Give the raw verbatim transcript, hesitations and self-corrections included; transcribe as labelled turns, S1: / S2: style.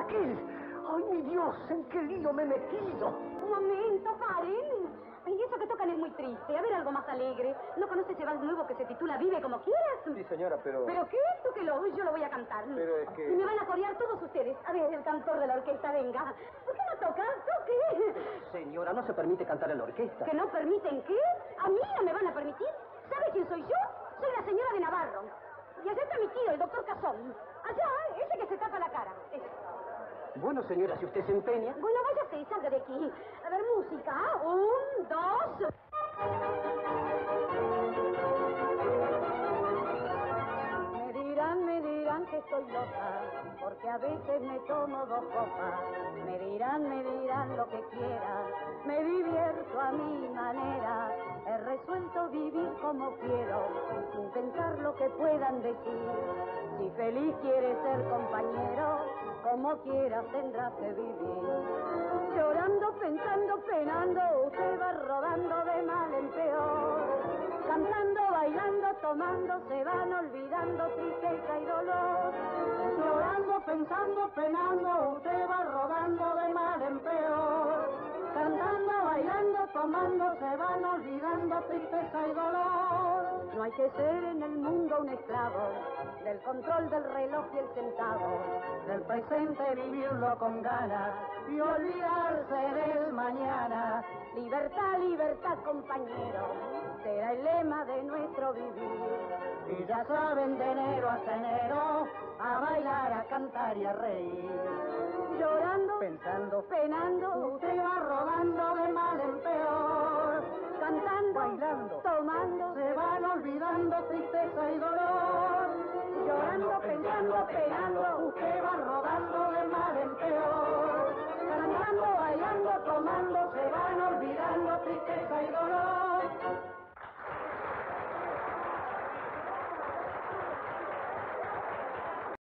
S1: aquel. ¡Ay, mi Dios! ¿En qué lío me he metido?
S2: Un momento, paren. Y eso que tocan es muy triste. A ver, algo más alegre. ¿No conoces ese vals nuevo que se titula Vive como quieras?
S1: Sí, señora, pero...
S2: ¿Pero qué? ¿Tú que lo? Yo lo voy a cantar.
S1: Pero es que...
S2: Y me van a corear todos ustedes. A ver, el cantor de la orquesta, venga. ¿Por qué no tocas? ¿Toque?
S1: Señora, no se permite cantar en la orquesta.
S2: ¿Que no permiten qué? ¿A mí no me van a permitir? ¿Sabe quién soy yo? Soy la señora de Navarro. Y allá está mi tío, el doctor Cazón. Allá, ese que se tapa la cara. Ese.
S1: Bueno, señora, si usted se empeña...
S2: Bueno, váyase, salga de aquí. A ver, música. Un, dos... Me dirán, me dirán que estoy loca, porque a veces me tomo dos copas. Me dirán, me dirán lo que quieran, me divierto a mi manera. He resuelto vivir como quiero, sin pensar lo que puedan decir. Si feliz quieres ser compañero, como quieras tendrás que vivir. Llorando, pensando, penando, usted va rodando de mal en peor. Cantando, bailando, tomando, se van olvidando tristeza y dolor. Llorando, pensando, penando, usted va rodando de mal en peor. Cantando, bailando, tomando, se van olvidando tristeza y dolor. No hay que ser en el mundo un esclavo del control del reloj y el centavo. Del presente vivirlo con ganas y olvidarse del mañana. Libertad, libertad, compañero, será el lema de nuestro vivir. Y ya saben, de enero hasta enero, a bailar, a cantar y a reír. Llorando, pensando, penando, usted va rodando de mal en peor. Cantando, bailando, tomando, se van olvidando tristeza y dolor. Llorando, pensando, penando, usted va rodando